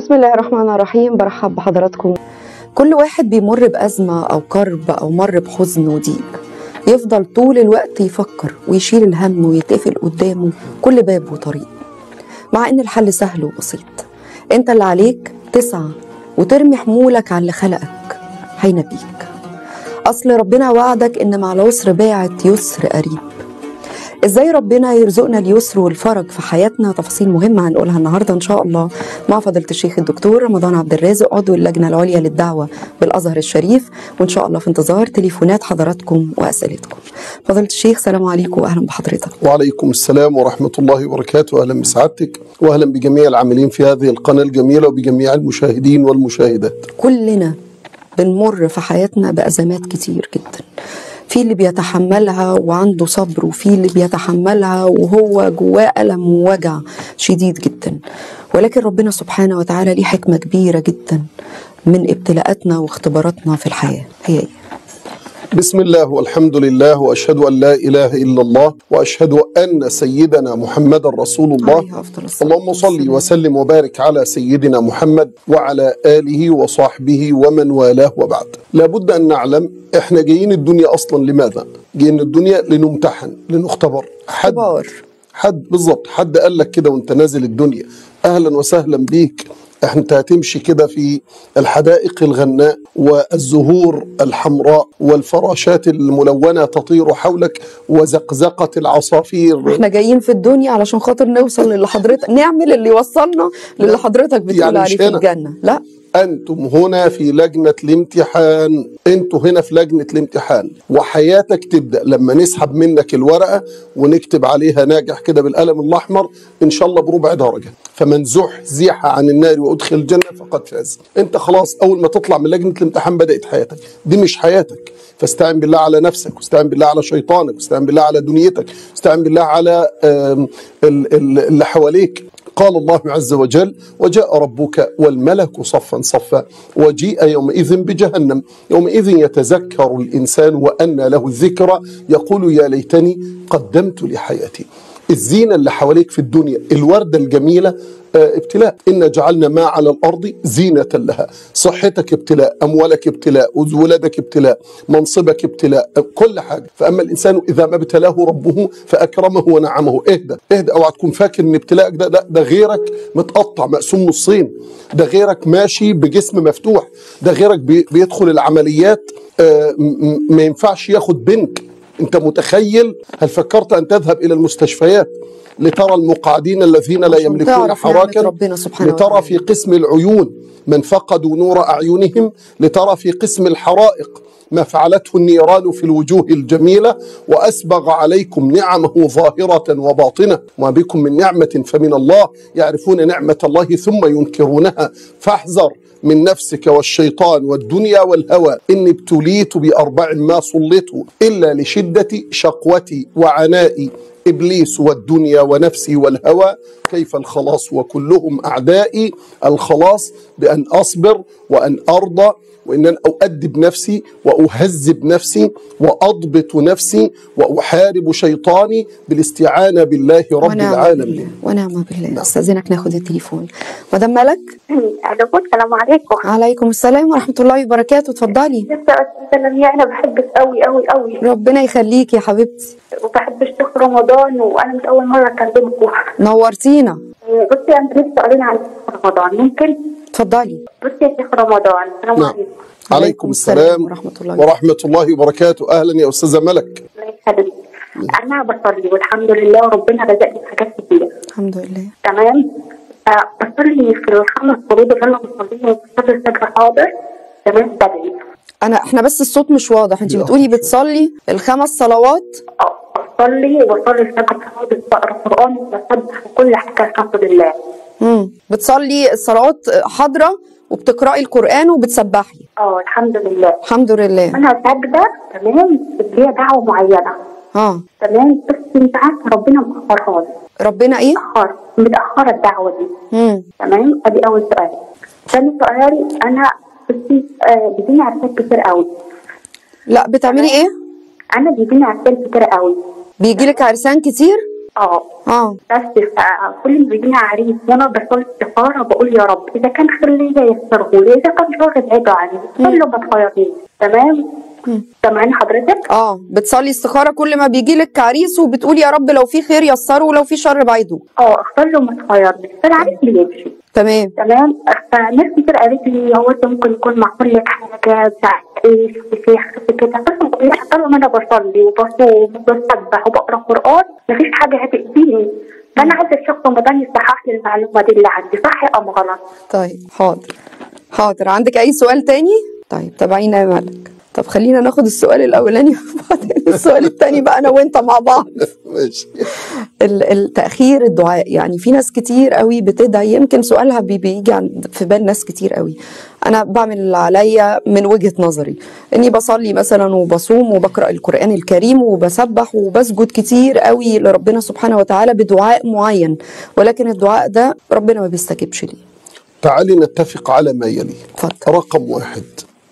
بسم الله الرحمن الرحيم. برحب بحضراتكم. كل واحد بيمر بأزمة أو كرب أو مر بحزن وضيق، يفضل طول الوقت يفكر ويشيل الهم ويتقفل قدامه كل باب وطريق، مع إن الحل سهل وبسيط. أنت اللي عليك تسعى وترمي حمولك على اللي خلقك هينبيك. أصل ربنا وعدك إن مع العسر باعت يسر قريب. ازاي ربنا يرزقنا اليسر والفرج في حياتنا؟ تفاصيل مهمه هنقولها النهارده ان شاء الله مع فضيله الشيخ الدكتور رمضان عبد الرازق، عضو اللجنه العليا للدعوه بالازهر الشريف، وان شاء الله في انتظار تليفونات حضراتكم واسئلتكم. فضيله الشيخ سلام عليكم واهلا بحضرتك. وعليكم السلام ورحمه الله وبركاته. اهلا بسعادتك واهلا بجميع العاملين في هذه القناه الجميله وبجميع المشاهدين والمشاهدات. كلنا بنمر في حياتنا بازمات كتير جدا، في اللي بيتحملها وعنده صبر، وفي اللي بيتحملها وهو جواه ألم ووجع شديد جدا، ولكن ربنا سبحانه وتعالى ليه حكمة كبيرة جدا من ابتلاءاتنا واختباراتنا في الحياة. هي إيه؟ بسم الله والحمد لله وأشهد أن لا إله إلا الله وأشهد أن سيدنا محمد رسول الله. اللهم صل وسلم وبارك على سيدنا محمد وعلى آله وصحبه ومن والاه، وبعد. لابد أن نعلم إحنا جايين الدنيا أصلا لماذا؟ جايين الدنيا لنمتحن، لنختبر. حد بالظبط، حد قال لك كده وانت نازل الدنيا أهلا وسهلا بيك، انت هتمشي كده في الحدائق الغناء والزهور الحمراء والفراشات الملونة تطير حولك وزقزقة العصافير. احنا جايين في الدنيا علشان خاطر نوصل للي حضرتك، نعمل اللي يوصلنا للي حضرتك بتقول يعني عليه في الجنة. لا، أنتم هنا في لجنة الامتحان، أنتم هنا في لجنة الامتحان، وحياتك تبدأ لما نسحب منك الورقة ونكتب عليها ناجح كده بالقلم الأحمر إن شاء الله بربع درجة، فمن زحزح عن النار وأدخل الجنة فقد فاز. أنت خلاص أول ما تطلع من لجنة الامتحان بدأت حياتك. دي مش حياتك، فاستعن بالله على نفسك، واستعن بالله على شيطانك، واستعن بالله على دنيتك، واستعن بالله على اللي حواليك. قال الله عز وجل: وجاء ربك والملك صفا صفا وجيء يومئذ بجهنم يومئذ يتذكر الإنسان وأنى له الذكرى يقول يا ليتني قدمت لحياتي. الزينة اللي حواليك في الدنيا، الوردة الجميلة، ابتلاء. إن جعلنا ما على الأرض زينة لها. صحتك ابتلاء، أموالك ابتلاء، ولادك ابتلاء، منصبك ابتلاء، كل حاجة. فأما الإنسان إذا ما ابتلاه ربه فأكرمه ونعمه. اهدى اوعى تكون فاكر إن ابتلاءك ده لا، ده غيرك متقطع مقسوم نصين، ده غيرك ماشي بجسم مفتوح، ده غيرك بيدخل العمليات ما ينفعش ياخد بنك. أنت متخيل؟ هل فكرت أن تذهب إلى المستشفيات لترى المقعدين الذين لا يملكون حراكا، لترى في قسم العيون من فقدوا نور أعينهم، لترى في قسم الحرائق ما فعلته النيران في الوجوه الجميلة، وأسبغ عليكم نعمه ظاهرة وباطنة، وما بكم من نعمة فمن الله، يعرفون نعمة الله ثم ينكرونها. فاحذر من نفسك والشيطان والدنيا والهوى. إني ابتليت بأربع ما صليت إلا لشدة شقوتي وعنائي، إبليس والدنيا ونفسي والهوى، كيف الخلاص وكلهم أعدائي. الخلاص بأن أصبر وأن أرضى، وإن أنا أؤدب نفسي وأهذب نفسي وأضبط نفسي وأحارب شيطاني بالاستعانة بالله رب العالمين. ونعم بالله. أستاذنك ناخد التليفون. مدام ملك. السلام عليكم. عليكم السلام ورحمة الله وبركاته. اتفضلي. أنا بحبك قوي قوي قوي. ربنا يخليكي يا حبيبتي. وبحب الشيخ رمضان، وأنا مش أول مرة أكلمكم. نورتينا. بصي أنا لسه قارين على الشيخ رمضان، ممكن؟ اتفضلي. بصي يا شيخ رمضان. السلام عليكم. عليكم السلام ورحمة الله وبركاته. أهلا يا أستاذة ملك. الله يخليك. أنا بصلي والحمد لله، وربنا رزقني بحاجات كتير. الحمد لله. تمام. بصلي في الخمس فروض اللي أنا بصليهم، بصلي الفجر حاضر. تمام. بدعي. احنا بس الصوت مش واضح. انت بتقولي بتصلي الخمس صلوات؟ بصلي وبصلي الفجر حاضر، بقرا قرآن وبسبح وكل حاجة الحمد لله. بتصلي الصلوات حاضرة وبتقرأي القرآن وبتسبحي؟ الحمد لله. الحمد لله. أنا ساجدة. تمام. ليا دعوة معينة. تمام. بس أنت عارفة ربنا مأخرها لي. ربنا إيه؟ متأخرة الدعوة دي. تمام. أدي أول سؤال. ثاني سؤال، أنا بصي بيجيني عرسات كتير قوي. لا، بتعملي إيه؟ أنا بيجيني عرسان كتير قوي. بيجيلك عرسان كتير؟ بس كل ما بيجينا عريس وانا بصلي استخاره بقول يا رب اذا كان خير ليا يسره لي، اذا كان شر ابعده عني، كل ما تخيرني. تمام. سامعني حضرتك؟ بتصلي استخاره كل ما بيجي لك عريس وبتقولي يا رب لو في خير يسره ولو في شر بعيده. اختار له ما تخيرني، فالعريس بيمشي. تمام. فناس كتير قالت لي هو انت ممكن يكون معمول لك حاجه بتاعت ايه في كده، بس طالما ما انا بصلي وبصوم وبسبح وبقرا قران مفيش حاجه هتأذيني. فانا عايزه الشخص رمضان يصحح لي المعلومه دي اللي عندي، صح ام غلط؟ طيب حاضر. عندك اي سؤال تاني؟ طيب تابعينا يا ملك. طب خلينا ناخد السؤال الاولاني وبعدين السؤال الثاني بقى انا وانت مع بعض. ماشي. التأخير الدعاء، يعني في ناس كتير قوي بتدعي، يمكن سؤالها بيجي في بال ناس كتير قوي. انا بعمل اللي عليا من وجهة نظري، اني بصلي مثلا وبصوم وبقرأ القرآن الكريم وبسبح وبسجد كتير قوي لربنا سبحانه وتعالى بدعاء معين، ولكن الدعاء ده ربنا ما بيستجيبش ليه. تعالي نتفق على ما يلي. رقم 1،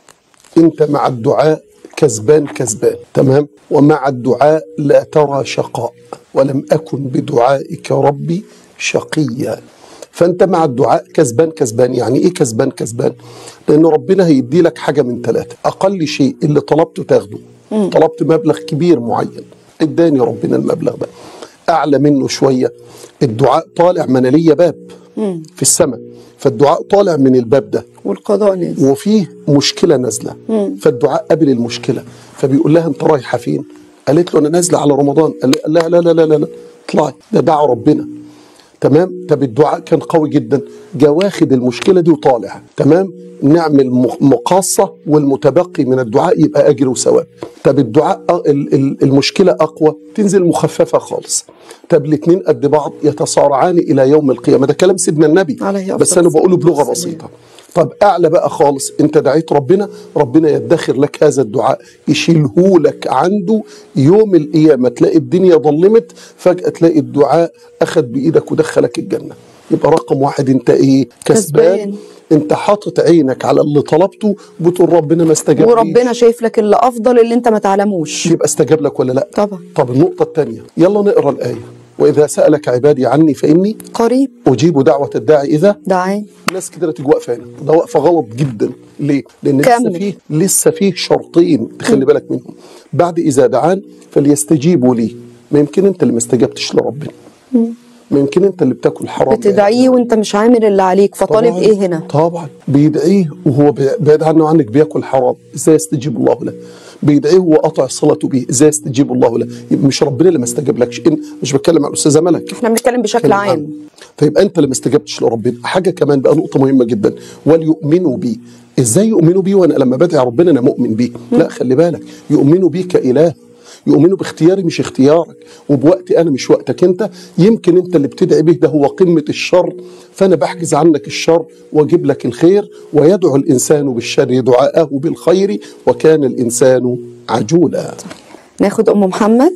انت مع الدعاء كسبان، تمام، ومع الدعاء لا ترى شقاء، ولم أكن بدعائك ربي شقيا. فأنت مع الدعاء كسبان. يعني إيه كسبان؟ لأن ربنا هيدي لك حاجة من 3، أقل شيء اللي طلبته تاخده. طلبت مبلغ كبير معين، اداني ربنا المبلغ ده. أعلى منه شوية، الدعاء طالع منالية باب في السماء، فالدعاء طالع من الباب ده والقضاء نازل وفيه مشكلة نازلة، فالدعاء قبل المشكلة، فبيقول لها انت رايحة فين؟ قالت له انا نازلة على رمضان. قال لا لا لا لا لا اطلعي، ده دعا ربنا. تمام. طب الدعاء كان قوي جدا، جا واخد المشكلة دي وطالع. تمام. نعمل مقاصة والمتبقي من الدعاء يبقى أجر وثواب. طب الدعاء المشكلة أقوى، تنزل مخففة خالص. طب الاثنين قد بعض يتصارعان إلى يوم القيامة. ده كلام سيدنا النبي بس أنا بقوله بلغة بسيطة. طب أعلى بقى خالص، أنت دعيت ربنا يدخر لك هذا الدعاء، يشيله لك عنده يوم القيامة. تلاقي الدنيا ظلمت، فجأة تلاقي الدعاء أخذ بإيدك ودخلك الجنة. يبقى رقم 1 أنت إيه؟ كسبان. انت حاطط عينك على اللي طلبته، بتقول ربنا ما استجاب، وربنا شايف لك اللي افضل اللي انت ما تعلموش، يبقى استجاب لك ولا لا؟ طبعا. طب النقطة الثانية، يلا نقرا الآية. وإذا سألك عبادي عني فإني قريب أجيب دعوة الداعي إذا دعاني. ناس كده تيجي واقفة هنا، ده واقفة غلط جدا. ليه؟ لأن لسه فيه شرطين تخلي بالك منهم. بعد إذا دعان فليستجيبوا لي. ما يمكن أنت اللي ما استجبتش لربنا، ما يمكن انت اللي بتاكل حرام، بتدعيه وانت مش عامل اللي عليك، فطالب ايه هنا؟ طبعا بيدعيه وهو بعيد عنه عنك بياكل حرام، ازاي يستجيب الله له؟ بيدعيه وهو قطع صلته بيه، ازاي يستجيب الله له؟ يبقى مش ربنا اللي ما استجابلكش، مش بتكلم عن الاستاذه ملك، احنا بنتكلم بشكل عام. فيبقى انت اللي ما استجبتش لربنا. حاجه كمان بقى، نقطه مهمه جدا، وليؤمنوا بي. ازاي يؤمنوا بي وانا لما بدعي ربنا انا مؤمن بيه؟ لا خلي بالك، يؤمنوا بي كاله، يؤمنوا باختياري مش اختيارك، وبوقتي انا مش وقتك انت. يمكن انت اللي بتدعي به ده هو قمة الشر، فانا بحجز عنك الشر واجيب لك الخير. ويدعو الانسان بالشر دعاءه بالخير وكان الانسان عجولا. ناخد ام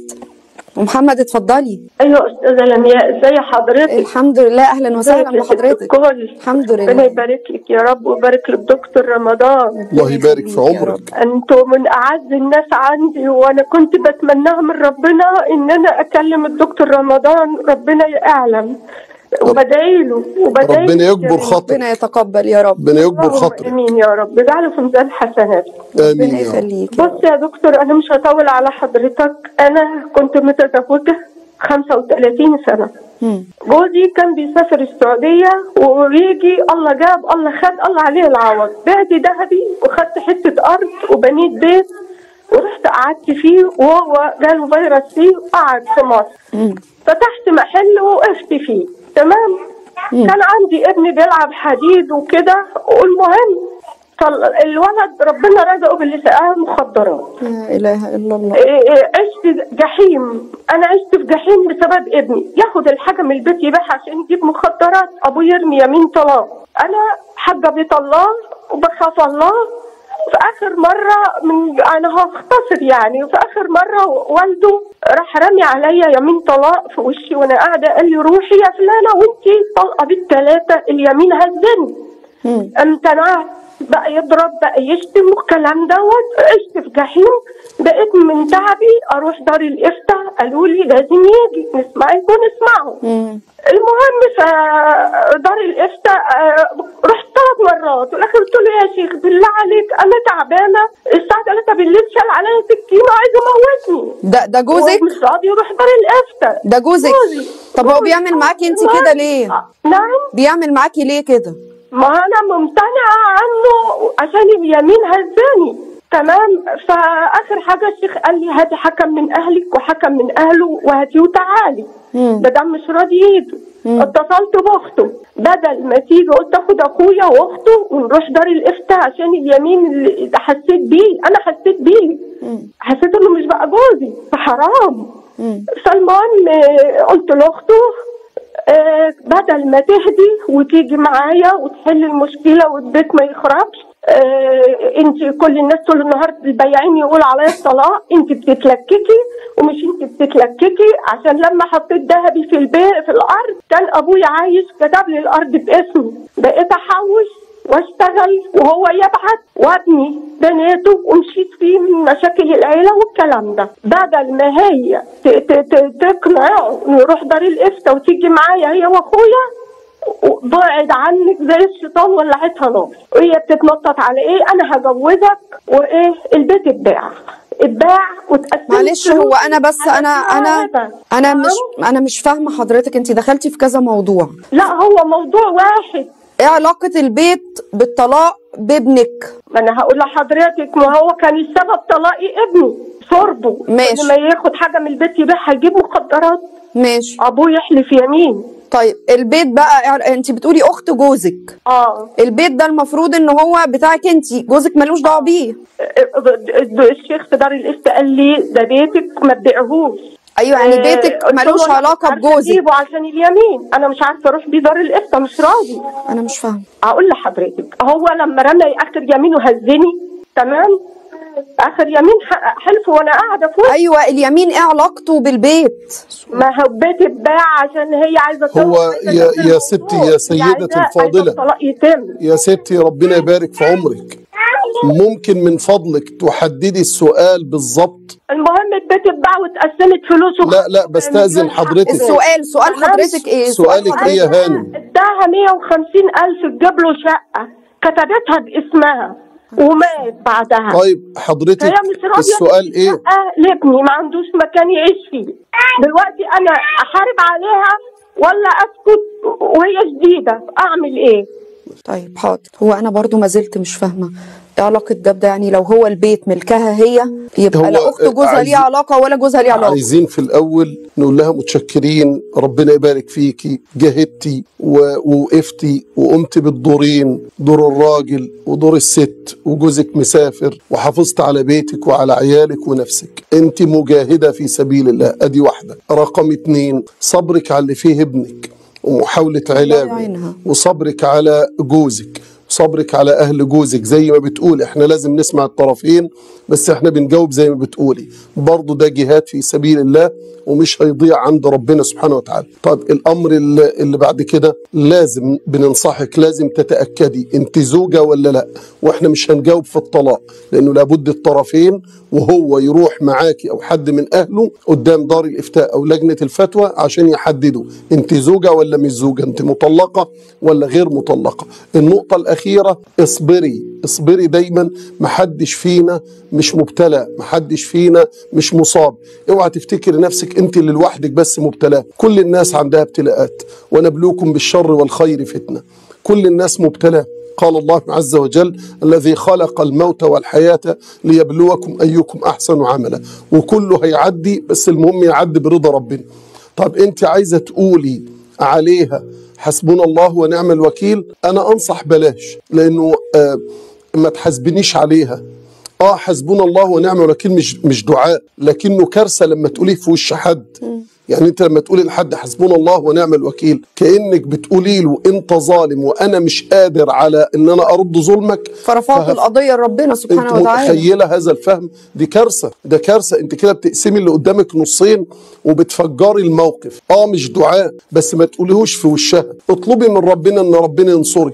محمد اتفضلي. ايوه استاذه لمياء، ازي حضرتك؟ الحمد لله، اهلا وسهلا بحضرتك. الحمد لله، ربنا يبارك لك يا رب ويبارك للدكتور رمضان. الله يبارك في عمرك. انتوا من اعز الناس عندي، وانا كنت بتمناها من ربنا ان انا اكلم الدكتور رمضان. ربنا يعلم، وبدعي له ربنا يكبر خاطرك، ربنا يتقبل يا رب، ربنا يكبر خاطرك. امين يا رب، اجعله في ميزان حسناتك. امين يا رب. بص يا دكتور، انا مش هطول على حضرتك. انا كنت متزوجه 35 سنه. جوزي كان بيسافر السعوديه ويجي، الله جاب الله خد الله عليه العوض. بعت ذهبي وخدت حته ارض وبنيت بيت ورحت قعدت فيه، وهو جاله فيروس سي وقعد في مصر. فتحت محل ووقفت فيه. تمام. كان عندي ابني بيلعب حديد وكده، والمهم فالولد ربنا رزقه باللي سقاه مخدرات. لا اله الا الله. عشت جحيم، انا عشت في جحيم بسبب ابني. ياخد الحاجه من البيت يبيعها عشان يجيب مخدرات، ابوه يرمي يمين طلاق. انا حاجه بيت الله وبخاف الله. في اخر مره انا هختصر يعني، في اخر مره والده راح رمي عليا يمين طلاق في وشي وانا قاعده، قال لي روحي يا فلانه وانتي طلقه بالثلاثه، اليمين هزني. امتنعت، بقى يضرب بقى يشتم والكلام دوت. عشت في جحيم، بقيت من تعبي اروح دار الافتاء قالوا لي لازم يجي نسمعك ونسمعه. المهم فدار الافتاء رحت 3 مرات، والاخر قلت له يا شيخ بالله عليك انا تعبانه الساعه 3 بالليل، شال عليا سكينه وعايز يموتني. ده جوزك؟ مش راضي يروح دار الافتاء. ده جوزك؟ طب هو بيعمل معاكي انت كده ليه؟ نعم بيعمل معاكي ليه كده؟ ما انا ممتنعه عنه عشان اليمين هزاني. تمام. فاخر حاجه الشيخ قال لي هاتي حكم من اهلك وحكم من اهله وهاتيه وتعالي. ده مش راضي يجي. اتصلت باخته، بدل ما تيجي قلت اخد اخويا واخته ونروح دار الافتاء عشان اليمين اللي حسيت بيه. انا حسيت بيه، حسيت انه مش بقى جوزي فحرام. فالمهم قلت لاخته بدل ما تهدي وتيجي معايا وتحل المشكله والبيت ما يخربش، انت كل الناس طول النهار البياعين يقول عليا الطلاق، انت بتتلككي ومش انت بتتلككي. عشان لما حطيت ذهبي في البيت في الارض كان ابويا عايش كتب لي الارض باسمي، بقيت احوش واشتغل وهو يبعت وابني بناته ومشيت فيه من مشاكل العيله والكلام ده. بدل ما هي تقنعه نروح دار الافتاء وتيجي معايا هي واخويا، بعد عنك زي الشيطان ولعتها نار. وهي بتتنطط على ايه؟ انا هجوزك وايه البيت اتباع واتقسم. معلش هو انا بس انا مش فاهمه حضرتك، انت دخلتي في كذا موضوع. لا هو موضوع واحد. ايه علاقه البيت بالطلاق بابنك؟ ما انا هقول لحضرتك، ما هو كان السبب طلاقي ابني شربه. ماشي. لما ياخد حاجه من البيت يبيعها يجيب مخدرات. ماشي. ابوه يحلف يمين. طيب البيت بقى انت بتقولي اخت جوزك. البيت ده المفروض ان هو بتاعك انت، جوزك ملوش دعوه بيه. الشيخ في دار الافتاء قال لي ده بيتك ما تبيعهوش. ايوه يعني بيتك ملوش علاقه بجوزك. اجيبه عشان اليمين، انا مش عارفه اروح بيه دار الافتاء، مش راضي. انا مش فاهمه. اقول لحضرتك، هو لما رمى اخر يمين وهزني، تمام، اخر يمين حلف وانا قاعده فوق. ايوه اليمين ايه علاقته بالبيت؟ ما هو البيت اتباع عشان هي عايزه هو يا ستي يا سيدتي الفاضله، يا ستي ربنا يبارك في عمرك، ممكن من فضلك تحددي السؤال بالظبط؟ المهم البيت اتباع واتقسمت فلوسه. لا بستأذن حضرتك. سؤال حضرتك ايه؟ سؤالك ايه يا هانم؟ اداها 150,000 تجيب له شقه، كتبتها باسمها ومات بعدها. طيب حضرتك السؤال ايه؟ لابني ما عندوش مكان يعيش فيه. دلوقتي انا احارب عليها ولا اسكت وهي جديده؟ اعمل ايه؟ طيب حاضر. هو انا برضو ما زلت مش فاهمه ايه علاقه ده يعني لو هو البيت ملكها هي يبقى لا اخت جوزها ليها علاقه ولا جوزها ليه علاقه. عايزين في الاول نقول لها متشكرين، ربنا يبارك فيكي، جاهدتي ووقفتي وقمت بالدورين، دور الراجل ودور الست، وجوزك مسافر وحافظت على بيتك وعلى عيالك ونفسك. انت مجاهده في سبيل الله، ادي واحده. رقم 2 صبرك على اللي فيه ابنك ومحاوله علاجه، وصبرك على جوزك، صبرك على أهل جوزك. زي ما بتقول احنا لازم نسمع الطرفين، بس احنا بنجاوب زي ما بتقولي برضو، ده جهاد في سبيل الله ومش هيضيع عند ربنا سبحانه وتعالى. طب الأمر اللي بعد كده لازم بننصحك، لازم تتأكدي انت زوجة ولا لا. واحنا مش هنجاوب في الطلاق لأنه لابد الطرفين وهو يروح معاكي أو حد من أهله قدام دار الإفتاء أو لجنة الفتوى عشان يحددوا انت زوجة ولا مش زوجة، انت مطلقة ولا غير مطلقة. النقطة الأخيرة اصبري دايما، محدش فينا مش مبتلى، محدش فينا مش مصاب. اوعى تفتكري نفسك انت اللي لوحدك بس مبتلى، كل الناس عندها ابتلاءات، ونبلوكم بالشر والخير فتنة، كل الناس مبتلى. قال الله عز وجل الذي خلق الموت والحياة ليبلوكم أيكم أحسن عملا، وكله هيعدي بس المهم يعدي برضا ربنا. طب انت عايزة تقولي عليها حسبنا الله ونعم الوكيل، أنا أنصح بلاش، لأنه ما تحسبنيش عليها. حسبنا الله ونعم الوكيل مش دعاء، لكنه كارثة لما تقوليه في وش حد. يعني انت لما تقولي لحد حسبنا الله ونعم الوكيل كأنك بتقولي له انت ظالم وانا مش قادر على ان انا ارد ظلمك، فرفعت القضيه لربنا سبحانه وتعالى. متخيله هذا الفهم؟ دي كارثه، ده كارثه. انت كده بتقسمي اللي قدامك نصين وبتفجري الموقف. مش دعاء، بس ما تقوليهوش في وشها. اطلبي من ربنا ان ربنا ينصرك،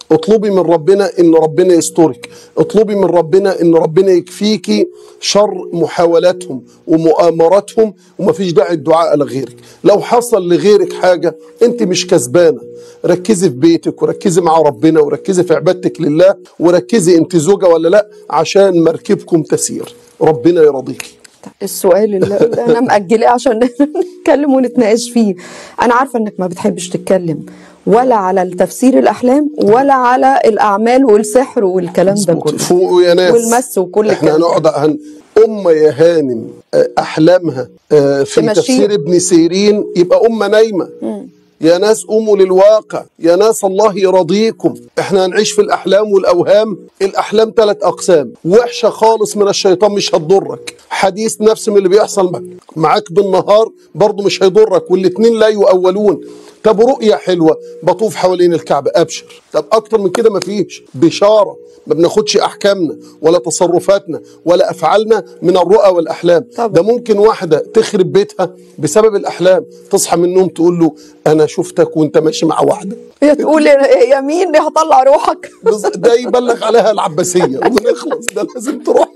اطلبي من ربنا ان ربنا يسترك، اطلبي من ربنا ان ربنا يكفيكي شر محاولاتهم ومؤامراتهم، ومفيش داعي الدعاء لغيرك. لو حصل لغيرك حاجة انت مش كسبانة، ركزي في بيتك وركزي مع ربنا وركزي في عبادتك لله، وركزي انت زوجة ولا لا عشان مركبكم تسير، ربنا يرضيكي. السؤال اللي انا مأجلاه عشان نتكلم ونتناقش فيه، انا عارفه انك ما بتحبش تتكلم ولا على التفسير الاحلام ولا على الاعمال والسحر والكلام ده كله، فوق يا ناس والمس وكل احنا هنقعد يا هانم احلامها في تفسير ابن سيرين يبقى نايمه. يا ناس قوموا للواقع، يا ناس الله يرضيكم. احنا هنعيش في الأحلام والأوهام. الأحلام 3 أقسام، وحشة خالص من الشيطان مش هتضرك، حديث نفس من اللي بيحصل معاك بالنهار برضو مش هيضرك، والاتنين لا يؤولون. طب رؤية حلوة بطوف حوالين الكعبة، أبشر. طب أكتر من كده مفيش، بشارة. ما بناخدش أحكامنا ولا تصرفاتنا ولا أفعالنا من الرؤى والأحلام. ده ممكن واحدة تخرب بيتها بسبب الأحلام، تصحى من النوم تقول له أنا شفتك وأنت ماشي مع واحدة، تقول يا مين هطلع روحك. ده يبلغ عليها العباسية ونخلص. ده لازم تروح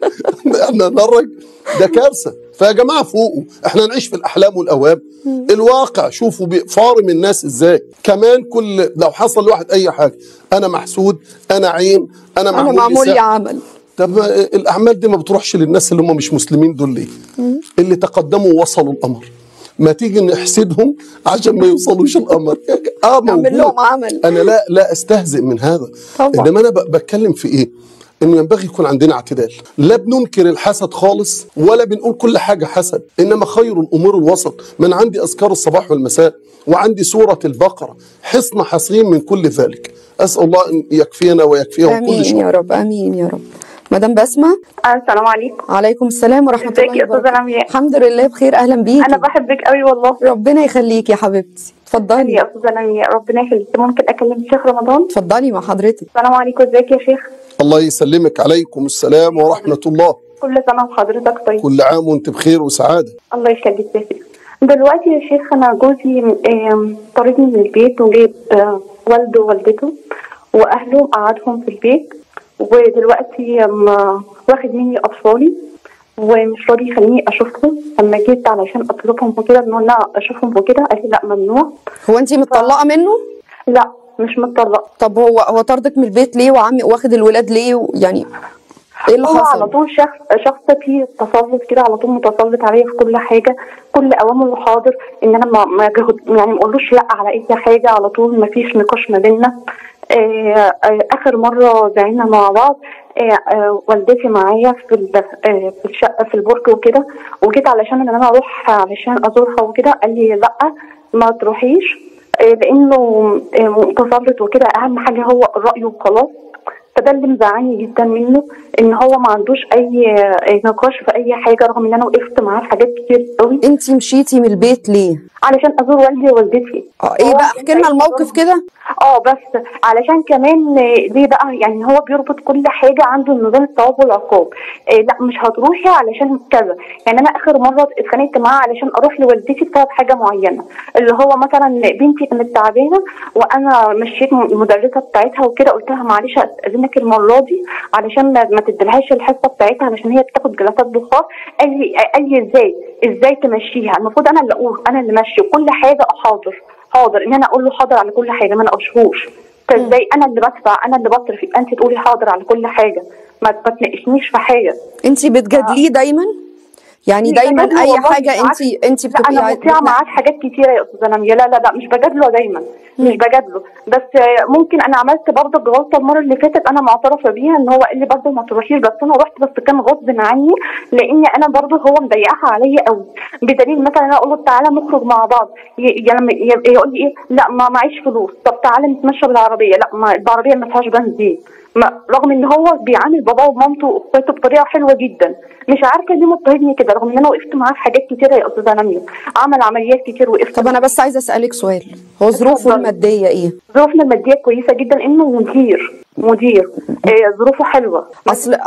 نرج، ده كارثة. فيا جماعة فوقوا، احنا نعيش في الأحلام والأوهام. الواقع شوفوا فارم الناس ازاي. كمان لو حصل لواحد أي حاجة، أنا محسود، أنا عين، أنا معمول لي عمل. طب الأعمال دي ما بتروحش للناس اللي هم مش مسلمين دول ليه؟ اللي تقدموا ووصلوا الأمر. ما تيجي نحسدهم عشان ما يوصلوش الأمر. نعمل لهم عمل. أنا لا أستهزئ من هذا طبعا. إنما أنا بتكلم في إيه؟ إنه ينبغي يكون عندنا اعتدال. لا بننكر الحسد خالص ولا بنقول كل حاجة حسد، إنما خير الأمور الوسط. من عندي أذكار الصباح والمساء، وعندي سورة البقرة، حصن حصين من كل ذلك. أسأل الله أن يكفينا ويكفيهم كل شيء. آمين يا رب، آمين يا رب. مدام بسمة، السلام عليكم. عليكم السلام ورحمة الله وبركاته. ازيك يا استاذة لمياء؟ الحمد لله بخير، أهلا بيكي. أنا بحبك قوي والله. ربنا يخليكي يا حبيبتي، اتفضلي يا استاذة لمياء. ربنا يخليكي. ممكن أكلم الشيخ رمضان؟ اتفضلي مع حضرتك. السلام عليكم، ازيك يا شيخ؟ الله يسلمك. عليكم السلام ورحمة الله. كل سنة وحضرتك طيب. كل عام وانت بخير وسعادة. الله يخليك يا شيخ. دلوقتي يا شيخ أنا جوزي طردني من البيت وجاب والده ووالدته وأهله قعدهم في البيت، ودلوقتي واخد مني أطفالي ومش راضي يخليني أشوفهم. لما جيت علشان أطلبهم وكده إن أنا أشوفهم وكده قال لي لا ممنوع. هو أنتي متطلقة منه؟ لا مش متطلقة. طب هو طردك من البيت ليه واخد الولاد ليه يعني ايه اللي حصل؟ هو على طول شخص فيه تسلط كده، على طول متسلط عليا في كل حاجة، كل أوامره حاضر، إن أنا ما يعني ما أقولوش لا على أي حاجة، على طول ما فيش نقاش ما بيننا. آخر مرة زعلنا مع بعض، والدتي معايا في الشقة في البرج وكده، وجيت علشان إن أنا أروح علشان أزورها وكده، قال لي لا ما تروحيش لأنه متسلط وكده، أهم حاجة هو الرأي وخلاص. فده اللي مزعلني جدا منه، ان هو ما عندوش اي نقاش في اي حاجه، رغم ان انا وقفت معاه في حاجات كتير قوي. انتي مشيتي من البيت ليه؟ علشان ازور والدي ووالدتي. ايه بقى، احكي لنا الموقف كده. بس علشان كمان ليه بقى، يعني هو بيربط كل حاجه عنده نظام الثواب والعقاب. لا مش هتروحي علشان كذا. يعني انا اخر مره اتخانقت معاه علشان اروح لوالدتي بسبب حاجه معينه، اللي هو مثلا بنتي كانت تعبانه وانا مشيت المدرسه بتاعتها وكده، قلت لها معلش استاذنك المره دي علشان ما تديلهاش الحصه بتاعتها علشان هي بتاخد جلسات بخار. قال لي ازاي تمشيها؟ المفروض انا اللي اقول، انا اللي ماشي كل حاجه. حاضر ان انا اقول له حاضر على كل حاجه، ما انا اشهوش. فازاي انا اللي بدفع، انا اللي بصرف، يبقى انت تقولي حاضر على كل حاجه، ما تناقشنيش في حاجه. انت بتجادليه دايما؟ يعني دايما اي حاجه انت بتبقي انا مطيعه معاه في حاجات كتيره يا استاذه نميه. لا مش بجادله دايما، مش بجادله، بس ممكن انا عملت برضه غلطه المره اللي فاتت انا معترفه بيها، ان هو قال لي برضه ما تروحيش، بس انا رحت، بس كان غصب عني، لان انا برضه هو مضيقها عليا قوي. بدليل مثلا انا اقول له تعالى نخرج مع بعض، يقول لي ايه، لا ما معيش فلوس. طب تعالى نتمشى بالعربيه، لا ما العربيه ما فيهاش بنزين. رغم ان هو بيعامل باباه ومامته واخواته بطريقه حلوه جدا، مش عارفه ليه مضطهدني كده، رغم ان انا وقفت معاه في حاجات كتيره يا استاذه نميه، عمل عمليات كتير وقفت. طب انا بس عايزه اسالك سؤال، هو ظروفه الماديه ايه؟ ظروفنا الماديه كويسه جدا، انه مدير ظروفه حلوه.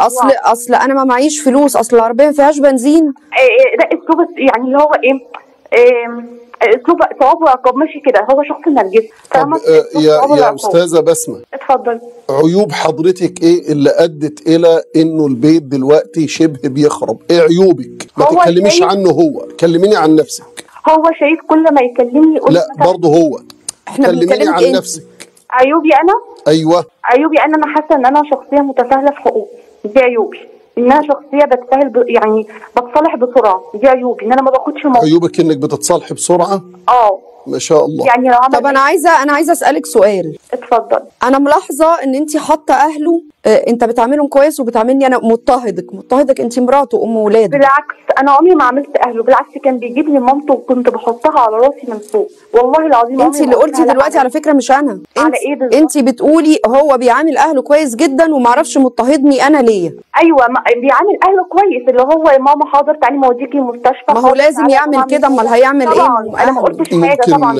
اصل انا ما معيش فلوس، اصل العربيه ما فيهاش بنزين. لا السوق يعني اللي هو ايه، اسلوب ثواب وعقاب ماشي كده، هو شخص نرجسي. طب يا استاذه بسمه، اتفضل. عيوب حضرتك ايه اللي ادت الى انه البيت دلوقتي شبه بيخرب؟ ايه عيوبك؟ ما تتكلميش عنه هو، كلميني عن نفسك. هو شايف كل ما يكلمني يقول لا برضه هو. احنا كلميني عن نفسك. عيوبي انا؟ ايوه عيوبي انا حاسه ان انا شخصيه متساهله في حقوقي، دي عيوبي. ان انا شخصيه بتساهل يعني بتصالح بسرعه، دي عيوبي. ان انا ما باخدش موقف. عيوبك انك بتتصالحي بسرعه؟ ما شاء الله. يعني لو طب انا عايزه اسالك سؤال. اتفضل. انا ملاحظه ان انت حاطه اهله، انت بتعاملهم كويس وبتعاملني انا مضطهدك انت مراته وام ولاده. بالعكس انا عمري ما عملت اهله، بالعكس كان بيجيب لي مامته وكنت بحطها على راسي من فوق، والله العظيم. انت اللي قلتي دلوقتي على فكره مش انا. على ايه بالظبط؟ انت بتقولي هو بيعامل اهله كويس جدا ومعرفش مضطهدني انا ليه. ايوه بيعامل اهله كويس، اللي هو يا ماما حاضر تعالي موديكي المستشفى. ما هو لازم يعمل كده، امال هيعمل ايه؟ انا ما قلتش حاجه طبعا.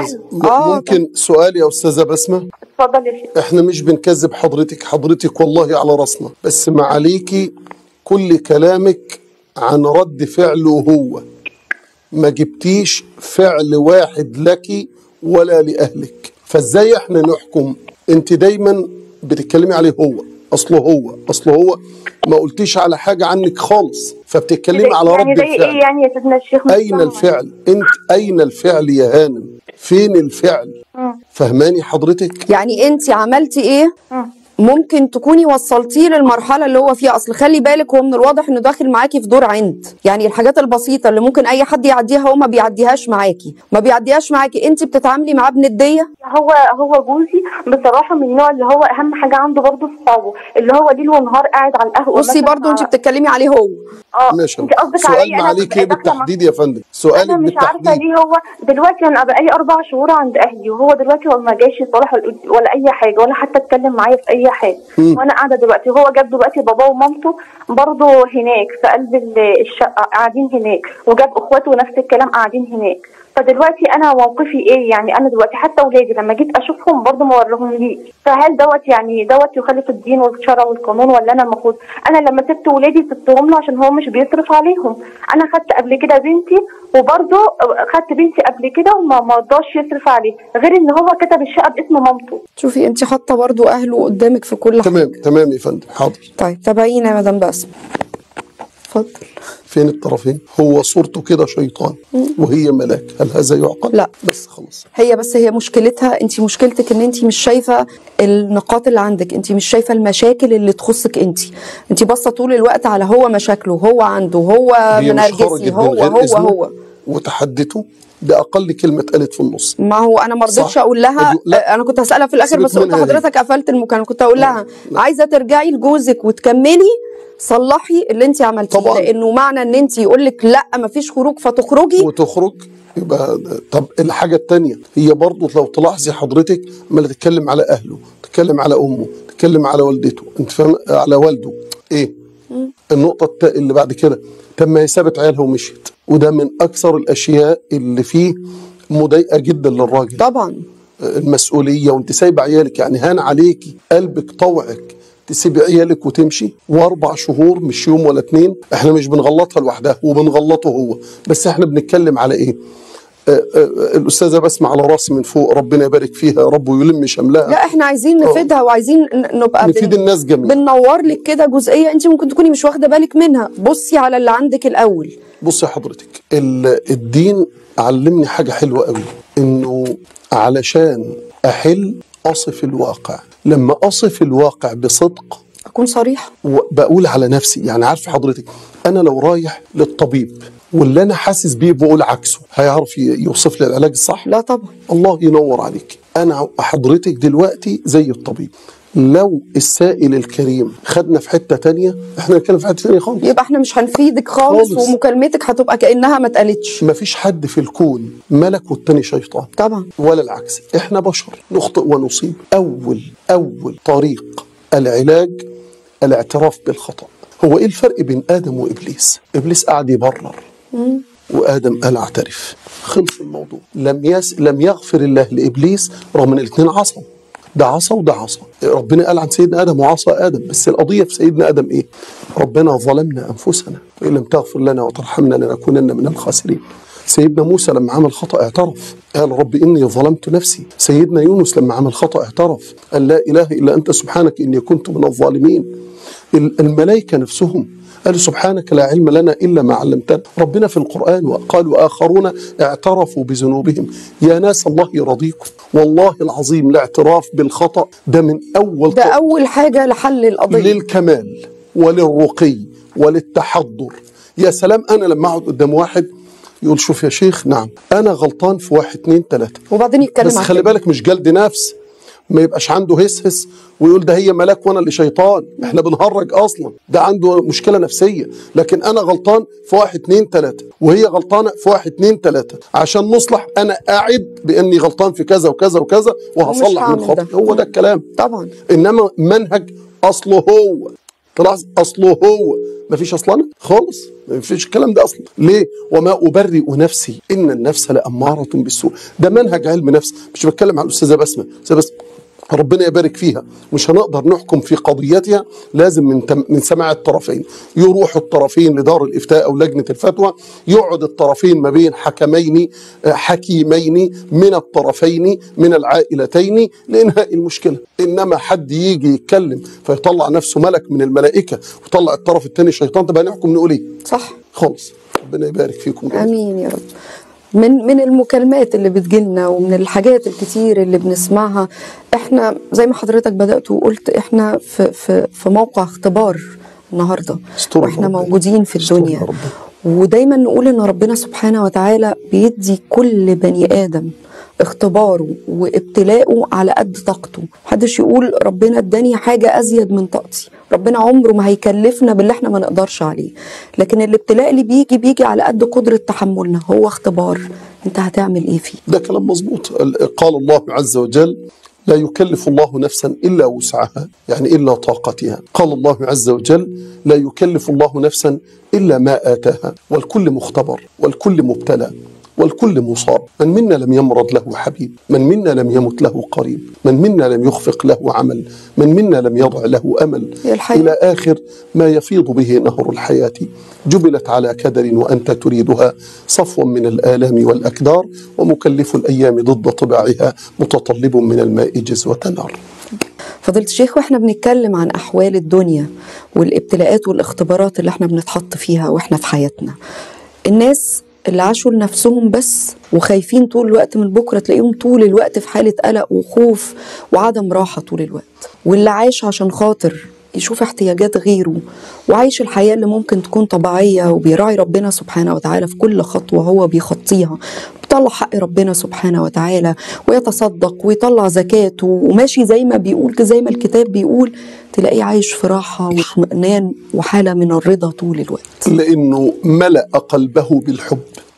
ممكن سؤال يا استاذه بسمه؟ اتفضل يا شيخ. احنا مش بنكذب حضرتك والله على راسنا، بس ما عليكي كل كلامك عن رد فعله هو، ما جبتيش فعل واحد لك ولا لأهلك، فازاي احنا نحكم؟ انت دايما بتتكلمي عليه هو، اصله هو ما قلتيش على حاجة عنك خالص، فبتتكلمي على رد الفعل. ايه يعني يا سيدنا الشيخ؟ اين الفعل؟ اين الفعل يا هانم؟ فين الفعل؟ فهماني حضرتك؟ يعني انت عملتي ايه ممكن تكوني وصلتيه للمرحله اللي هو فيها؟ اصل خلي بالك هو من الواضح انه داخل معاكي في دور عند، يعني الحاجات البسيطه اللي ممكن اي حد يعديها هو ما بيعديهاش معاكي، انت بتتعاملي معاه بنديه. هو جوزي بصراحه من النوع اللي هو اهم حاجه عنده برضه صحابه، اللي هو ليل ونهار قاعد على القهوه. بصي برضه انت بتتكلمي عليه هو. ماشي. انت قصدك سؤال معاليك ايه بالتحديد يا فندم؟ سؤالك انا مش بالتحديد. عارفه ليه هو دلوقتي، انا بقالي 4 شهور عند اهلي، وهو دلوقتي هو ما جاش يصالح ولا اي حاجه، ولا حتى اتكلم معايا في اي حاجه. وانا قاعده دلوقتي، هو جاب دلوقتي باباه ومامته برضه هناك في قلب الشقه قاعدين هناك، وجاب اخواته نفس الكلام قاعدين هناك. فدلوقتي انا موقفي ايه؟ يعني انا دلوقتي حتى اولادي لما جيت اشوفهم برضه ما وريهمليش، فهل دوت يخالف الدين والشرع والقانون، ولا انا المفروض؟ انا لما سبت ولادي سبتهم له عشان هو مش بيصرف عليهم. انا خدت قبل كده بنتي، وبرضه خدت بنتي قبل كده وما رضاش يصرف عليه، غير ان هو كتب الشقه باسم مامته. شوفي انت حاطه برضه اهله قدامك في كل حاجه. تمام يا فندم، حاضر. طيب تابعينا يا مدام بسمه. اتفضل. فين الطرفين؟ هو صورته كده شيطان وهي ملاك، هل هذا يعقل؟ لا. بس خلاص. هي مشكلتها، انت مشكلتك ان انت مش شايفه النقاط اللي عندك، انت مش شايفه المشاكل اللي تخصك انت باصه طول الوقت على هو مشاكله، هو عنده، هو منرجسي، هو وتحدته بأقل كلمة اتقالت في النص. ما هو أنا ما رضيتش أقول لها، أنا كنت هسألها في الآخر بس قلت حضرتك قفلت المكالمة. كنت أقول لها عايزة ترجعي لجوزك وتكملي صلحي اللي أنت عملتيه، لأنه معنى إن أنت يقول لك لا مفيش خروج فتخرجي وتخرج يبقى. طب الحاجة التانية هي برضه لو تلاحظي حضرتك ما تتكلم على أهله، تتكلم على أمه، تتكلم على والدته، أنت فاهم، على والده. إيه النقطة اللي بعد كده؟ طب ما هي سابت عيالها ومشيت، وده من أكثر الأشياء اللي فيه مضايقة جدا للراجل. طبعا المسؤولية وأنت سايبة عيالك، يعني هان عليكي قلبك طوعك تسيبي عيالك وتمشي، و4 شهور مش يوم ولا 2. احنا مش بنغلطها لوحدها وبنغلطه هو، بس احنا بنتكلم على ايه؟ الأستاذة بسمة على راسي من فوق، ربنا يبارك فيها يا رب ويلم شملها. لا احنا عايزين نفيدها وعايزين نبقى نفيد الناس جميعا. بننور لك كده جزئية انت ممكن تكوني مش واخدة بالك منها. بصي على اللي عندك الأول. بصي حضرتك، الدين علمني حاجة حلوة قوي، انه علشان أحل أصف الواقع، لما أصف الواقع بصدق أكون صريح وبقول على نفسي. يعني عارف حضرتك، أنا لو رايح للطبيب واللي أنا حاسس بيه بقول عكسه، هيعرف يوصف لي العلاج الصح؟ لا طبعا. الله ينور عليك. أنا حضرتك دلوقتي زي الطبيب، لو السائل الكريم خدنا في حتة تانية، احنا نتكلم في حتة تانية خالص، يبقى احنا مش هنفيدك خالص ومكالمتك هتبقى كأنها ما اتقالتش. مفيش حد في الكون ملك والتاني شيطان طبعا، ولا العكس. احنا بشر نخطئ ونصيب. أول طريق العلاج الاعتراف بالخطأ. هو ايه الفرق بين آدم وإبليس؟ إبليس قاعد يبرر وآدم قال اعترف، خلص الموضوع. لم يغفر الله لإبليس رغم ان الاثنين عصوا، ده عصى وده عصى. ربنا قال عن سيدنا آدم وعصى آدم، بس القضية في سيدنا آدم ايه؟ ربنا ظلمنا أنفسنا وإن لم تغفر لنا وترحمنا لنكونن من الخاسرين. سيدنا موسى لما عمل خطأ اعترف، قال رب إني ظلمت نفسي. سيدنا يونس لما عمل خطأ اعترف، قال لا إله إلا أنت سبحانك إني كنت من الظالمين. الملائكة نفسهم قالوا سبحانك لا علم لنا إلا ما علمتنا. ربنا في القرآن وقال وآخرون اعترفوا بذنوبهم. يا ناس الله يرضيكم، والله العظيم الاعتراف بالخطأ ده من أول حاجة لحل القضية، للكمال وللرقي وللتحضر. يا سلام، أنا لما أقعد قدام واحد يقول شوف يا شيخ نعم أنا غلطان في 1 2 3، وبعدين يتكلم، بس خلي بالك مش جلد نفس، ما يبقاش عنده هس ويقول ده هي ملاك وانا اللي شيطان. احنا بنهرج اصلا، ده عنده مشكله نفسيه. لكن انا غلطان في 1 2 3 وهي غلطانه في 1 2 3، عشان نصلح انا قاعد باني غلطان في كذا وكذا وكذا وهصلح من خطأ. هو ده الكلام طبعا. انما منهج اصله هو، تلاحظ اصله هو، مفيش اصلا خالص، مفيش الكلام ده اصلا. ليه؟ وما ابرئ نفسي ان النفس لاماره بالسوء. ده منهج علم نفس. مش بتكلم عن الاستاذه بسمه، ربنا يبارك فيها، مش هنقدر نحكم في قضيتها، لازم من سماع الطرفين. يروحوا الطرفين لدار الإفتاء أو لجنة الفتوى، يقعد الطرفين ما بين حكيمين من الطرفين من العائلتين لإنهاء المشكلة. إنما حد يجي يتكلم فيطلع نفسه ملك من الملائكة ويطلع الطرف الثاني شيطان، طب هنحكم نقول إيه؟ صح خالص. ربنا يبارك فيكم. آمين يا رب. من المكالمات اللي بتجيلنا ومن الحاجات الكتير اللي بنسمعها، احنا زي ما حضرتك بدأت وقلت احنا في موقع اختبار النهارده، واحنا موجودين في الدنيا، ودايما نقول ان ربنا سبحانه وتعالى بيدي كل بني آدم اختباره وابتلاءه على قد طاقته. محدش يقول ربنا اداني حاجة ازيد من طاقتي، ربنا عمره ما هيكلفنا باللي احنا ما نقدرش عليه، لكن الابتلاء اللي بيجي على قد قدرة تحملنا. هو اختبار، انت هتعمل ايه فيه؟ ده كلام مظبوط. قال الله عز وجل لا يكلف الله نفسا إلا وسعها، يعني إلا طاقتها. قال الله عز وجل لا يكلف الله نفسا إلا ما آتاها، والكل مختبر والكل مبتلى والكل مصاب. من منا لم يمرض له حبيب، من منا لم يمت له قريب، من منا لم يخفق له عمل، من منا لم يضع له أمل، إلى آخر ما يفيض به نهر الحياة. جبلت على كدر وأنت تريدها، صفوا من الآلام والأكدار، ومكلف الأيام ضد طباعها، متطلب من الماء جزوة نار. فضيلة الشيخ، واحنا بنتكلم عن أحوال الدنيا والابتلاءات والاختبارات اللي احنا بنتحط فيها واحنا في حياتنا، الناس اللي عاشوا لنفسهم بس وخايفين طول الوقت من بكرة تلاقيهم طول الوقت في حالة قلق وخوف وعدم راحة طول الوقت، واللي عايش عشان خاطر يشوف احتياجات غيره وعايش الحياة اللي ممكن تكون طبيعية وبيراعي ربنا سبحانه وتعالى في كل خطوة هو بيخطيها، بيطلع حق ربنا سبحانه وتعالى ويتصدق ويطلع زكاته وماشي زي ما بيقول، زي ما الكتاب بيقول، تلاقيه عايش في راحة واطمئنان وحالة من الرضا طول الوقت، لأنه ملأ قلبه بالحب.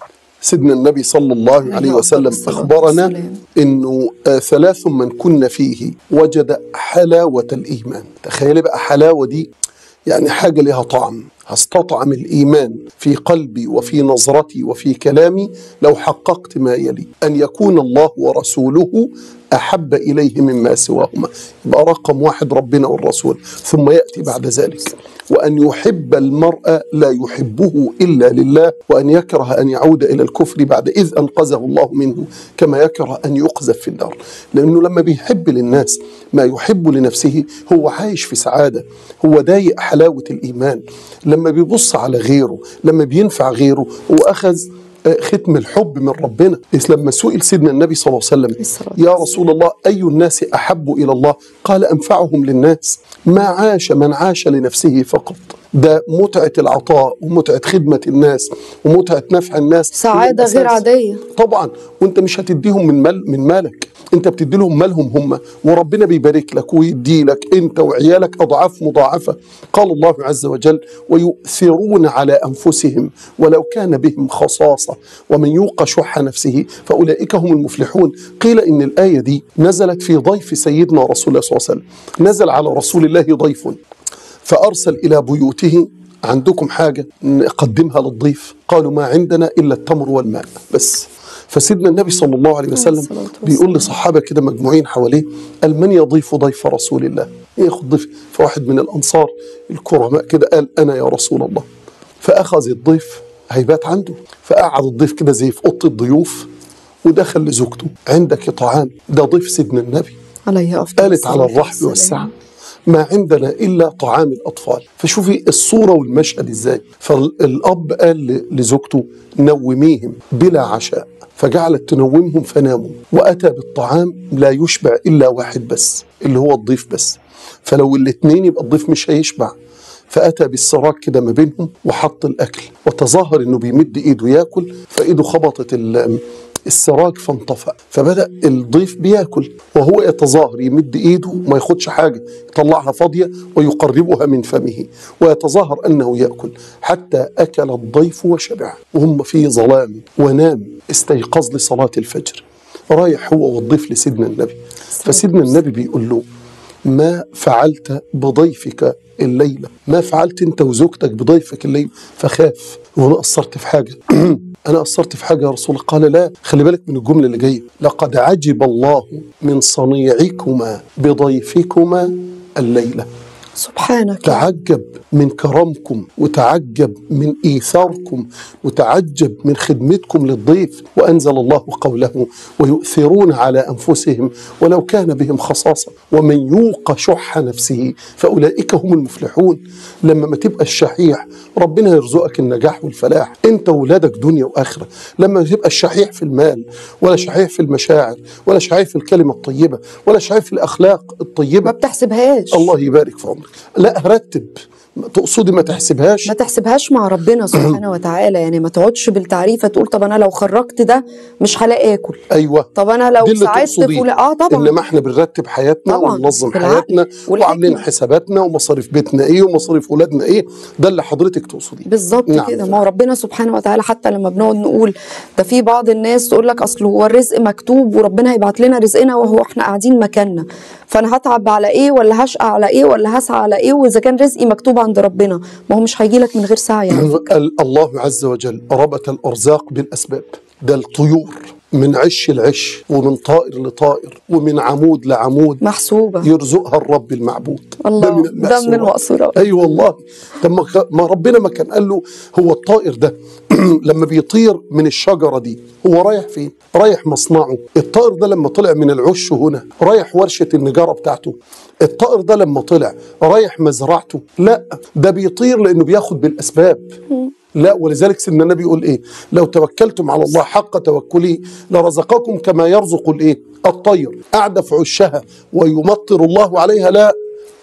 سيدنا النبي صلى الله عليه وسلم أخبرنا أنه 3 من كن فيه وجد حلاوة الإيمان. تخيل بقى حلاوة دي، يعني حاجة لها طعم. هستطعم الإيمان في قلبي وفي نظرتي وفي كلامي لو حققت ما يلي: أن يكون الله ورسوله أحب إليه مما سواهما. يبقى رقم 1 ربنا والرسول، ثم يأتي بعد ذلك وأن يحب المرء لا يحبه إلا لله، وأن يكره أن يعود إلى الكفر بعد إذ أنقذه الله منه، كما يكره أن يقذف في النار. لأنه لما بيحب للناس ما يحب لنفسه هو عايش في سعادة، هو ضايق حلاوة الإيمان. لما بيبص على غيره، لما بينفع غيره، هو أخذ ختم الحب من ربنا. لما سئل سيدنا النبي صلى الله عليه وسلم: يا رسول الله أي الناس أحب إلى الله؟ قال: أنفعهم للناس. ما عاش من عاش لنفسه فقط. ده متعة العطاء ومتعة خدمة الناس ومتعة نفع الناس، سعادة غير عادية طبعا. وانت مش هتديهم من مالك، انت بتدي لهم مالهم هم، وربنا بيبارك لك ويدي لك انت وعيالك اضعاف مضاعفة. قال الله عز وجل: ويؤثرون على انفسهم ولو كان بهم خصاصة ومن يوق شح نفسه فاولئك هم المفلحون. قيل ان الآية دي نزلت في ضيف سيدنا رسول الله صلى الله عليه وسلم. نزل على رسول الله ضيف فأرسل إلى بيوته: عندكم حاجة نقدمها للضيف؟ قالوا: ما عندنا إلا التمر والماء بس. فسيدنا النبي صلى الله عليه وسلم بيقول لصحابة كده مجموعين حواليه: قال: من يضيف ضيف رسول الله؟ ياخد ضيف. فواحد من الأنصار الكرماء كده قال: أنا يا رسول الله. فأخذ الضيف هيبات عنده. فقعد الضيف كده زي في اوضه الضيوف، ودخل لزوجته: عندك طعام؟ ده ضيف سيدنا النبي. عليه أفضل قالت: على الرحب والسعة، ما عندنا إلا طعام الأطفال. فشوفي الصورة والمشهد إزاي. فالأب قال لزوجته: نوميهم بلا عشاء، فجعلت تنومهم فناموا، وأتى بالطعام لا يشبع إلا واحد بس، اللي هو الضيف بس. فلو الاتنين يبقى الضيف مش هيشبع. فأتى بالسراج كده ما بينهم وحط الأكل، وتظاهر إنه بيمد إيده ياكل، فإيده خبطت السراج فانطفأ. فبدأ الضيف بياكل وهو يتظاهر يمد ايده ما ياخدش حاجة، يطلعها فاضية ويقربها من فمه ويتظاهر أنه يأكل، حتى أكل الضيف وشبع وهم في ظلام ونام. استيقظ لصلاة الفجر، رايح هو والضيف لسيدنا النبي. فسيدنا النبي بيقول له: ما فعلت بضيفك الليلة؟ ما فعلت انت وزوجتك بضيفك الليلة؟ فخاف: وانا قصرت في حاجة؟ أنا قصرت في حاجة يا رسول الله؟ قال: لا. خلي بالك من الجملة اللي جاية: لقد عجب الله من صنيعكما بضيفكما الليلة. سبحانك. تعجب من كرمكم، وتعجب من إيثاركم، وتعجب من خدمتكم للضيف. وأنزل الله قوله: ويؤثرون على أنفسهم ولو كان بهم خصاصة ومن يوق شح نفسه فأولئك هم المفلحون. لما ما تبقى الشحيح ربنا يرزقك النجاح والفلاح، انت وولادك دنيا وآخرة. لما تبقى الشحيح في المال، ولا شحيح في المشاعر، ولا شحيح في الكلمة الطيبة، ولا شحيح في الأخلاق الطيبة، ما بتحسبهاش. الله يبارك في عمرك. لا، رتب. تقصدي ما تحسبهاش؟ ما تحسبهاش مع ربنا سبحانه وتعالى. يعني ما تقعدش بالتعريفة تقول: طب أنا لو خرجت ده مش هلاقي آكل. أيوة. طب أنا لو ساعدت فلان. طبعا. إنما إحنا بنرتب حياتنا وننظم حياتنا وعاملين حساباتنا ومصاريف بيتنا إيه ومصاريف ولادنا إيه. ده اللي حضرتك تقصديه بالظبط. نعم. كده ما هو ربنا سبحانه وتعالى حتى لما بنقعد نقول ده في بعض الناس تقول لك أصل هو الرزق مكتوب وربنا هيبعت لنا رزقنا وهو إحنا قاعدين مكاننا، فأنا هتعب على إيه ولا هشقى على إيه ولا هسعى على إيه؟ وإذا كان رزقي مكتوب عند ربنا ما هو مش هيجي لك من غير سعي. الله عز وجل ربط الأرزاق بالأسباب. ده الطيور من عش لعش ومن طائر لطائر ومن عمود لعمود محسوبة يرزقها الرب المعبود. الله. ده من المقصورات. أي والله. ما ربنا ما كان قال له هو الطائر ده لما بيطير من الشجرة دي هو رايح فين؟ رايح مصنعه. الطائر ده لما طلع من العش هنا رايح ورشة النجارة بتاعته. الطائر ده لما طلع رايح مزرعته. لا، ده بيطير لأنه بياخد بالأسباب. لا، ولذلك سيدنا النبي يقول ايه: لو توكلتم على الله حق توكله لرزقكم كما يرزق الايه؟ الطير. قاعده في عشها ويمطر الله عليها، لا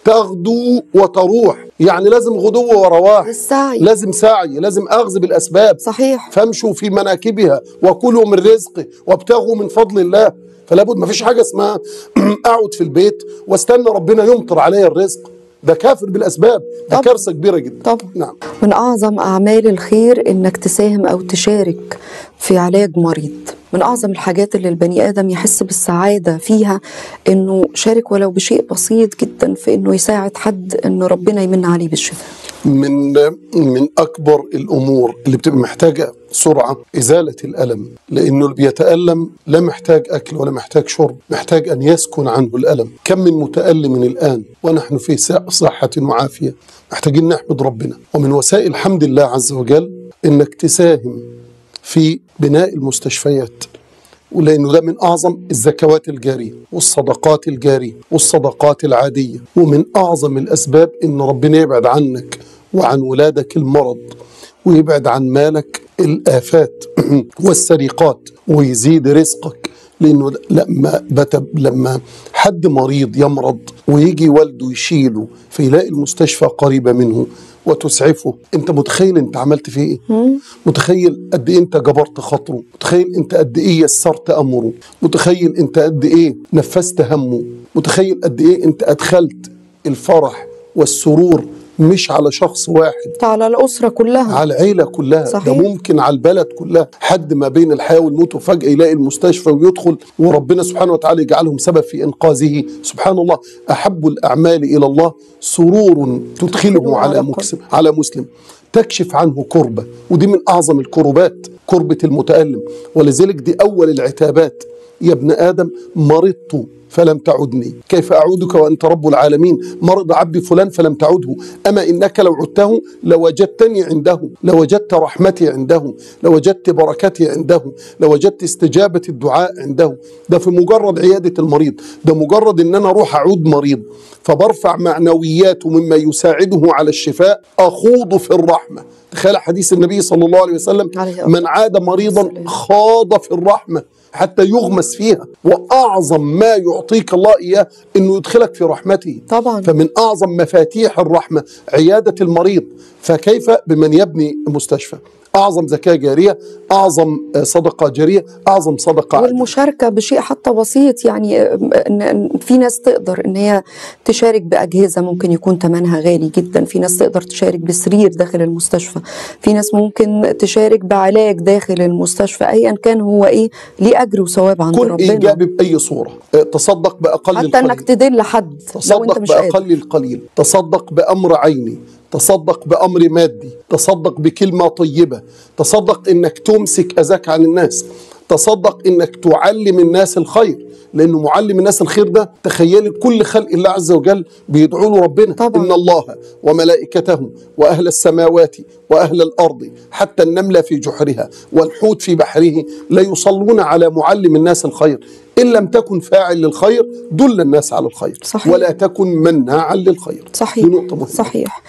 تغدو وتروح. يعني لازم غدو ورواح، لازم سعي، لازم اخذ بالاسباب. صحيح. فامشوا في مناكبها وكلوا من رزقه وابتغوا من فضل الله. فلا بد، ما فيش حاجه اسمها اقعد في البيت واستنى ربنا يمطر عليا الرزق. ده كافر بالأسباب، ده كارثة كبيرة جدا. طبعا. نعم. من أعظم أعمال الخير إنك تساهم أو تشارك في علاج مريض. من أعظم الحاجات اللي البني آدم يحس بالسعادة فيها إنه شارك ولو بشيء بسيط جدا في إنه يساعد حد إنه ربنا يمن عليه بالشفاء. من أكبر الأمور اللي بتبقى محتاجة سرعة إزالة الألم، لأنه اللي بيتألم لا محتاج أكل ولا محتاج شرب، محتاج أن يسكن عنه الألم. كم من متألم الآن ونحن في صحة وعافية. محتاجين نحمد ربنا. ومن وسائل حمد الله عز وجل إنك تساهم في بناء المستشفيات، ولأنه ده من أعظم الزكوات الجارية والصدقات الجارية والصدقات العادية. ومن أعظم الأسباب إن ربنا يبعد عنك وعن ولادك المرض، ويبعد عن مالك الآفات والسرقات، ويزيد رزقك. لأنه لما حد مريض يمرض ويجي والده يشيله فيلاقي المستشفى قريبة منه وتسعفه، انت متخيل انت عملت فيه ايه؟ متخيل قد ايه انت جبرت خاطره؟ متخيل انت قد ايه يسرت امره؟ متخيل انت قد ايه نفست همه؟ متخيل قد ايه انت ادخلت الفرح والسرور مش على شخص واحد، على الأسرة كلها، على العيلة كلها. صحيح. ده ممكن على البلد كلها. حد ما بين الحياة والموت وفجأة يلاقي المستشفى ويدخل، وربنا سبحانه وتعالى يجعلهم سبب في إنقاذه. سبحان الله. أحب الأعمال إلى الله سرور تدخله على مسلم. تكشف عنه كربة، ودي من أعظم الكربات كربة المتألم. ولذلك دي أول العتابات: يا ابن آدم مرضت فلم تعدني، كيف أعودك وأنت رب العالمين؟ مرض عبدي فلان فلم تعده، أما إنك لو عدته لوجدتني عنده، لوجدت رحمتي عنده، لوجدت بركتي عنده، لوجدت استجابة الدعاء عنده. ده في مجرد عيادة المريض، ده مجرد إن أنا أروح أعود مريض فبرفع معنوياته مما يساعده على الشفاء، أخوض في الرحمة. تخيل حديث النبي صلى الله عليه وسلم: من عاد مريضا خاض في الرحمة حتى يغمس فيها. وأعظم ما يعطيك الله إياه إنه يدخلك في رحمته طبعا. فمن أعظم مفاتيح الرحمة عيادة المريض، فكيف بمن يبني مستشفى؟ أعظم زكاة جارية، أعظم صدقة جارية، أعظم صدقة والمشاركة بشيء حتى بسيط. يعني إن في ناس تقدر إن هي تشارك بأجهزة ممكن يكون ثمنها غالي جدا، في ناس تقدر تشارك بسرير داخل المستشفى، في ناس ممكن تشارك بعلاج داخل المستشفى، أيا كان هو إيه ليه أجر وثواب عند ربنا. كن إيجابي بأي صورة، تصدق بأقل حتى القليل، إنك تدل حد لو أنت مش قادر، تصدق بأقل القليل، تصدق بأمر عيني، تصدق بأمر مادي، تصدق بكلمة طيبة، تصدق إنك تمسك أذاك عن الناس، تصدق إنك تعلم الناس الخير، لأنه معلم الناس الخير ده تخيل كل خلق الله عز وجل بيدعوا له ربنا طبعا. إن الله وملائكته وأهل السماوات وأهل الأرض حتى النملة في جحرها والحوت في بحره لا يصلون على معلم الناس الخير، إن لم تكن فاعل للخير دل الناس على الخير. صحيح. ولا تكن مناعا للخير. صحيح. دي نقطة مهمة. صحيح.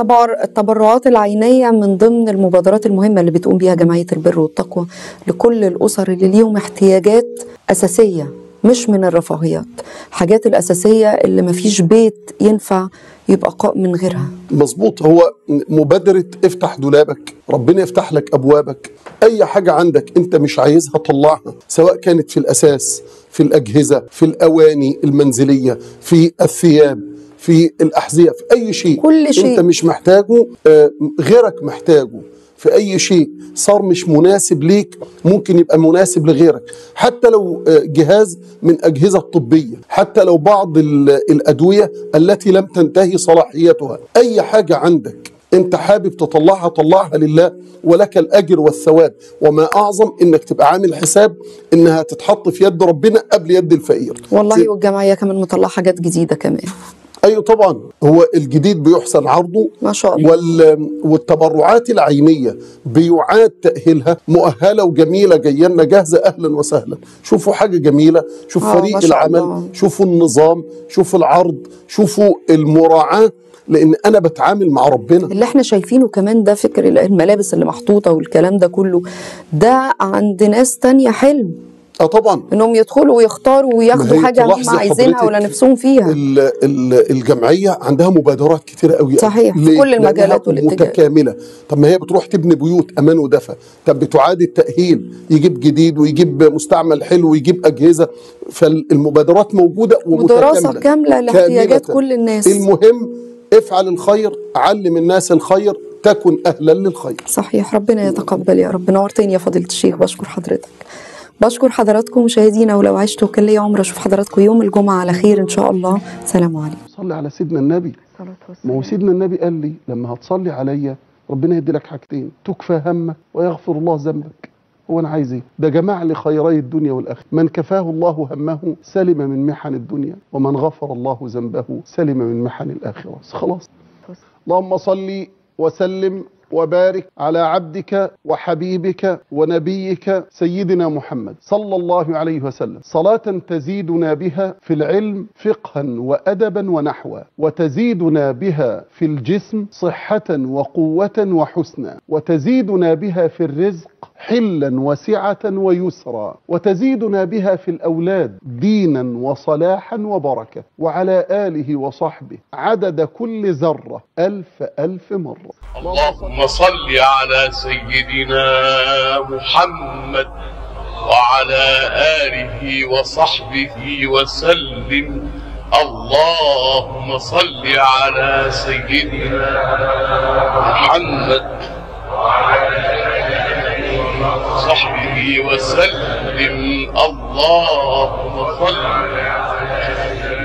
التبرعات العينية من ضمن المبادرات المهمة اللي بتقوم بيها جمعية البر والتقوى لكل الأسر اللي ليهم احتياجات أساسية مش من الرفاهيات، حاجات الأساسية اللي مفيش بيت ينفع يبقى من غيرها. مظبوط. هو مبادرة افتح دولابك ربنا يفتح لك أبوابك. أي حاجة عندك أنت مش عايزها طلعها، سواء كانت في الأساس، في الأجهزة، في الأواني المنزلية، في الثياب، في الأحذية، في أي شيء كل شيء أنت مش محتاجه غيرك محتاجه. في أي شيء صار مش مناسب ليك ممكن يبقى مناسب لغيرك، حتى لو جهاز من أجهزة طبية، حتى لو بعض الأدوية التي لم تنتهي صلاحيتها. أي حاجة عندك أنت حابب تطلعها طلعها لله ولك الأجر والثواب. وما أعظم إنك تبقى عامل حساب إنها تتحط في يد ربنا قبل يد الفقير. والله والجمعية كمان مطلعة حاجات جديدة كمان. أيوة طبعا، هو الجديد بيحسن عرضه ما شاء الله. والتبرعات العينية بيعاد تأهيلها، مؤهلة وجميلة جاية لنا جاهزة، أهلا وسهلا. شوفوا حاجة جميلة، شوفوا فريق العمل، شوفوا النظام، شوفوا العرض، شوفوا المراعاة، لأن أنا بتعامل مع ربنا. اللي احنا شايفينه كمان ده فكر الملابس اللي محطوطة والكلام ده كله، ده عند ناس تانية حلم طبعا انهم يدخلوا ويختاروا وياخدوا حاجه هم عايزينها ولا نفسهم فيها. الجمعيه عندها مبادرات كتيره قوي. صحيح، في كل المجالات والاتجاهات متكامله. طب ما هي بتروح تبني بيوت امان ودفى، طب بتعاد التاهيل، يجيب جديد ويجيب مستعمل حلو ويجيب اجهزه. فالمبادرات موجوده ومتكامله، ودراسه كامله لاحتياجات كل الناس. المهم افعل الخير، علم الناس الخير، تكن اهلا للخير. صحيح. ربنا يتقبل يا رب. نورتني يا فضيله الشيخ، بشكر حضرتك. بشكر حضراتكم مشاهدينا، ولو عشت وكان لي عمر اشوف حضراتكم يوم الجمعه على خير ان شاء الله. سلام عليكم. صلي على سيدنا النبي. ما هو سيدنا النبي قال لي لما هتصلي عليا ربنا يدي لك حاجتين: تكفى همك ويغفر الله ذنبك. هو انا عايز ايه؟ ده جمع لي خيري الدنيا والاخره. من كفاه الله همه سلم من محن الدنيا، ومن غفر الله ذنبه سلم من محن الاخره. خلاص. اللهم صل وسلم وبارك على عبدك وحبيبك ونبيك سيدنا محمد صلى الله عليه وسلم، صلاة تزيدنا بها في العلم فقها وأدبا ونحوا، وتزيدنا بها في الجسم صحة وقوة وحسنا، وتزيدنا بها في الرزق حلا وسعة ويسرا، وتزيدنا بها في الأولاد دينا وصلاحا وبركة، وعلى آله وصحبه عدد كل ذرة 1000 مرة. اللهم صل على سيدنا محمد وعلى آله وصحبه وسلم. اللهم صل على سيدنا محمد وصحبه وسلم. اللهم صل على سيدنا